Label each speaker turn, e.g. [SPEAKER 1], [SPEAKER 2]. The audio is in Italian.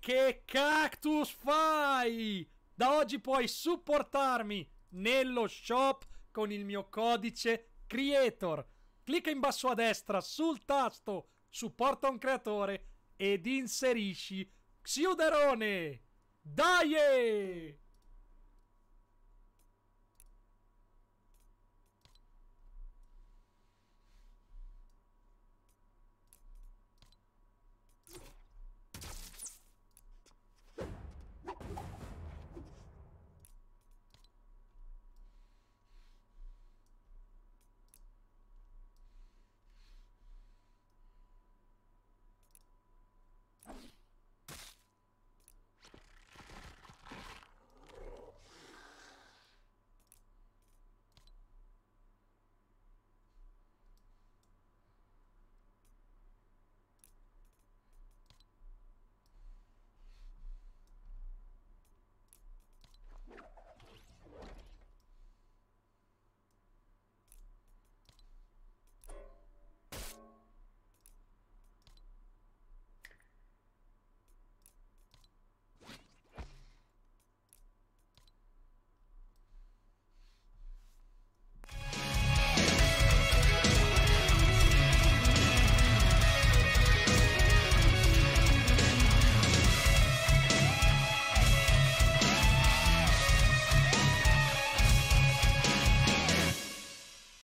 [SPEAKER 1] Che cactus fai? Da oggi puoi supportarmi nello shop con il mio codice CREATOR. Clicca in basso a destra sul tasto supporta un creatore ed inserisci Xiuderone. Dai!